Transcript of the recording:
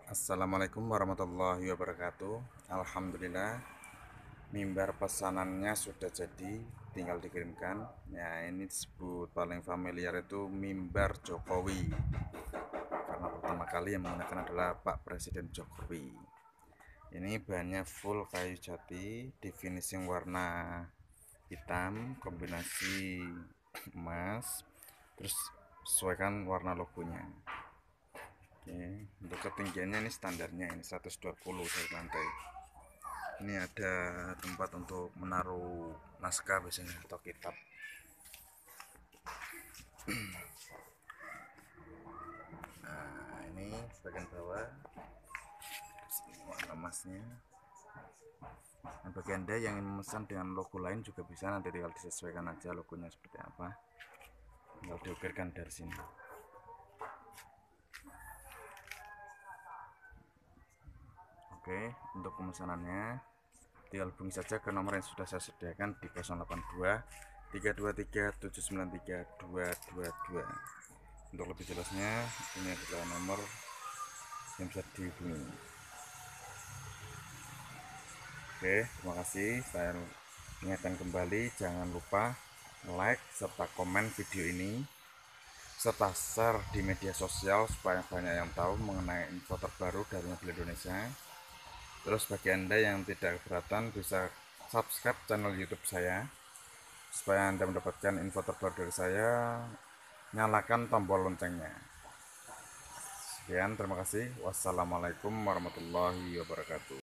Assalamualaikum warahmatullahi wabarakatuh. Alhamdulillah, mimbar pesanannya sudah jadi, tinggal dikirimkan. Ya, ini disebut paling familiar itu mimbar Jokowi, karena pertama kali yang menggunakan adalah Pak Presiden Jokowi. Ini bahannya full kayu jati, di finishing warna hitam kombinasi emas, terus sesuaikan warna logonya. Oke, untuk ketinggiannya ini standarnya ini 120 dari lantai. Ini ada tempat untuk menaruh naskah biasanya atau kitab. Nah, ini bagian bawah, warna emasnya. Nah, bagi Anda yang ingin memesan dengan logo lain juga bisa, nanti tinggal disesuaikan aja logonya seperti apa. Tinggal diukirkan dari sini. Oke, untuk pemesanannya tinggal hubungi saja ke nomor yang sudah saya sediakan di 082 323 793 222. Untuk lebih jelasnya, ini adalah nomor yang bisa dihubungi. Oke, terima kasih. Saya ingatkan kembali, jangan lupa like serta komen video ini, serta share di media sosial supaya banyak yang tahu mengenai info terbaru dari mobil Indonesia. Terus bagi Anda yang tidak keberatan, bisa subscribe channel YouTube saya supaya Anda mendapatkan info terbaru dari saya. Nyalakan tombol loncengnya. Sekian, terima kasih. Wassalamualaikum warahmatullahi wabarakatuh.